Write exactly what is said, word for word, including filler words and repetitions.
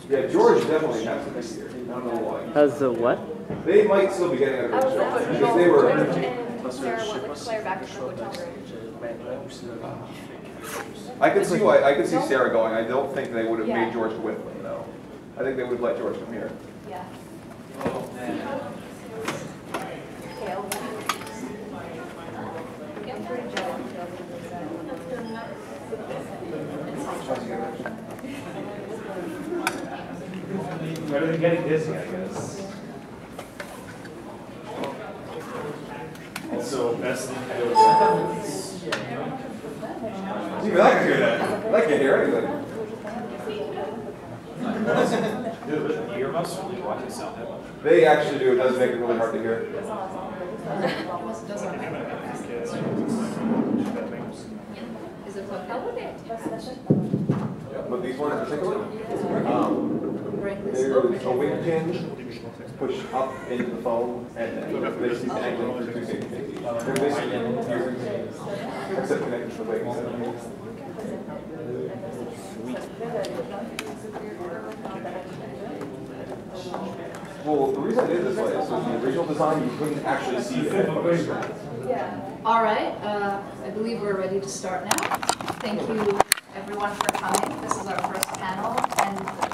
Yeah, George definitely has to be here. I don't know why. Has the what? They might still be getting out of the show because they were. And Sarah went with Claire back to the hotel room. I could see why. I could see Sarah going. I don't think they would have made George go with them though. I think they would have let George come here. Yeah. Better than getting dizzy, I guess. Also, best thing to do is Even I can hear that. I can hear anything. Dude, with the earmuffs, really watch it sound that much. They actually do. It does make it really hard to hear. Is it okay? But these ones in particular, um, there's a wing pin push up into the phone, and then basically connecting to two safety. They're basically using except connected to the wing. Well, the reason I did this way is so the original design you couldn't actually see the headphones. All right, uh, I believe we're ready to start now. Thank you everyone for coming. This is our first panel, and